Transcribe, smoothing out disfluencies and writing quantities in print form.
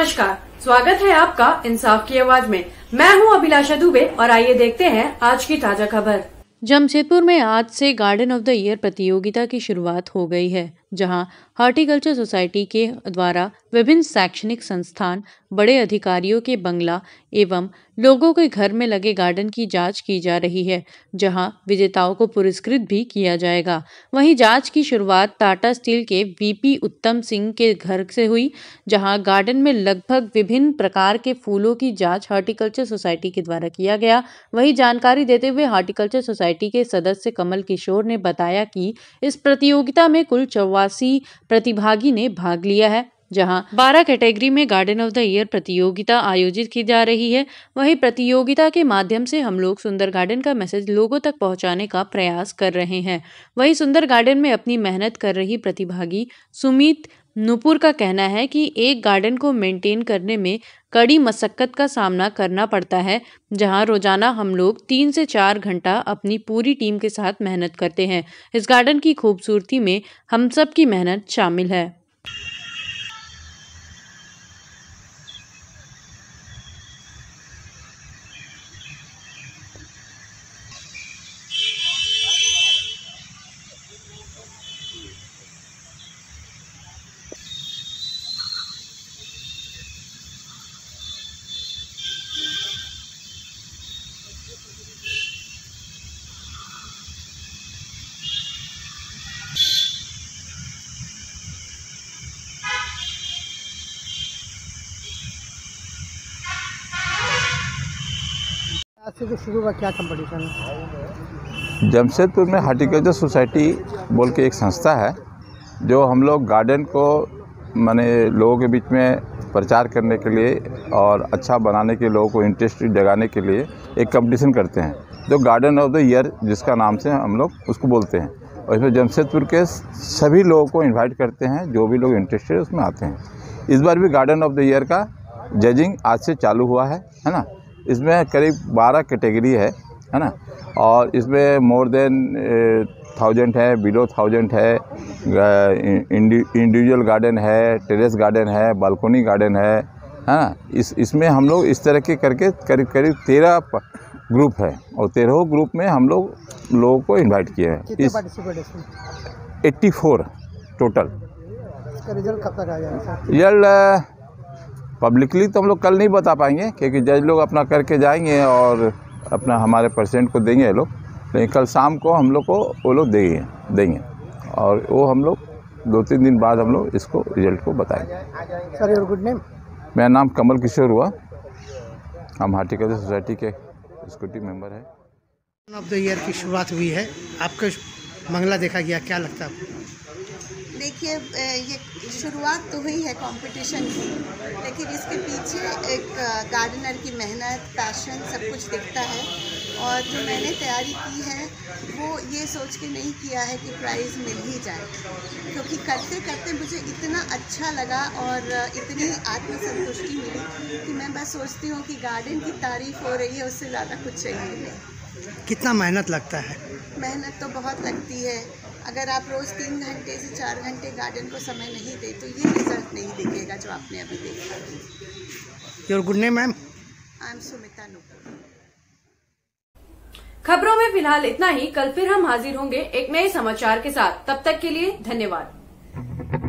नमस्कार, स्वागत है आपका इंसाफ की आवाज में। मैं हूं अभिलाषा दुबे और आइए देखते हैं आज की ताजा खबर। जमशेदपुर में आज से गार्डन ऑफ द ईयर प्रतियोगिता की शुरुआत हो गई है, जहां हॉर्टिकल्चर सोसाइटी के द्वारा विभिन्न शैक्षणिक संस्थान, बड़े अधिकारियों के बंगला एवं लोगों के घर में लगे गार्डन की जांच की जा रही है, जहां विजेताओं को पुरस्कृत भी किया जाएगा। वहीं जांच की शुरुआत टाटा स्टील के वीपी उत्तम सिंह के घर से हुई, जहां गार्डन में लगभग विभिन्न प्रकार के फूलों की जांच हॉर्टिकल्चर सोसाइटी के द्वारा किया गया। वहीं जानकारी देते हुए हॉर्टिकल्चर सोसाइटी के सदस्य कमल किशोर ने बताया कि इस प्रतियोगिता में कुल 84 प्रतिभागी ने भाग लिया है, जहां 12 कैटेगरी में गार्डन ऑफ द ईयर प्रतियोगिता आयोजित की जा रही है। वहीं प्रतियोगिता के माध्यम से हम लोग सुंदर गार्डन का मैसेज लोगों तक पहुंचाने का प्रयास कर रहे हैं। वहीं सुंदर गार्डन में अपनी मेहनत कर रही प्रतिभागी सुमित नूपुर का कहना है कि एक गार्डन को मेंटेन करने में कड़ी मशक्कत का सामना करना पड़ता है, जहां रोजाना हम लोग 3 से 4 घंटा अपनी पूरी टीम के साथ मेहनत करते हैं। इस गार्डन की खूबसूरती में हम सब की मेहनत शामिल है। आज से शुरू हुआ क्या कंपटीशन है? जमशेदपुर में हॉर्टिकल्चर सोसाइटी बोल के एक संस्था है, जो हम लोग गार्डन को माने लोगों के बीच में प्रचार करने के लिए और अच्छा बनाने के लोगों को इंटरेस्ट जगाने के लिए एक कंपटीशन करते हैं, जो गार्डन ऑफ द ईयर जिसका नाम से हम लोग उसको बोलते हैं। और इसमें जमशेदपुर के सभी लोगों को इन्वाइट करते हैं, जो भी लोग इंटरेस्टेड उसमें आते हैं। इस बार भी गार्डन ऑफ द ईयर का जजिंग आज से चालू हुआ है ना। इसमें करीब 12 कैटेगरी है ना, और इसमें मोर देन 1000 है, बिलो 1000 है, इंडिविजुअल गार्डन है, टेरेस गार्डन है, बालकोनी गार्डन है ना। इसमें हम लोग इस तरह के करके करीब 13 ग्रुप है, और 13 ग्रुप में हम लोगों को इनवाइट किए हैं। कितने पार्टिसिपेट इसमें? 84 टोटल। इसका रिजल्ट कब तक आ जाएगा? रिजल्ट पब्लिकली तो हम लोग कल नहीं बता पाएंगे, क्योंकि जज लोग अपना करके जाएंगे और अपना हमारे पेशेंट को देंगे लोग, लेकिन कल शाम को हम लोग को वो लोग देंगे और वो हम लोग 2-3 दिन बाद हम लोग इसको रिजल्ट को बताएंगे। Sir, your good name? मेरा नाम कमल किशोर हुआ, हम हॉर्टिकल्चर सोसाइटी के एग्जीक्यूटिव मेंबर है। गार्डन ऑफ द ईयर की शुरुआत हुई है, आपका बंगला देखा गया, क्या लगता है आपको? देखिए, ये शुरुआत तो हुई है कंपटीशन की, लेकिन इसके पीछे एक गार्डनर की मेहनत, पैशन सब कुछ दिखता है। और जो मैंने तैयारी की है वो ये सोच के नहीं किया है कि प्राइज़ मिल ही जाए, क्योंकि करते करते मुझे इतना अच्छा लगा और इतनी आत्मसंतुष्टि मिली कि मैं बस सोचती हूँ कि गार्डन की तारीफ़ हो रही है, उससे ज़्यादा कुछ चाहिए नहीं। कितना मेहनत लगता है? मेहनत तो बहुत लगती है। अगर आप रोज़ 3 घंटे से 4 घंटे गार्डन को समय नहीं दे तो ये रिजल्ट नहीं दिखेगा जो आपने अभी देखा। Your good name ma'am? I am Sumita Nupur. खबरों में फिलहाल इतना ही। कल फिर हम हाजिर होंगे एक नए समाचार के साथ। तब तक के लिए धन्यवाद।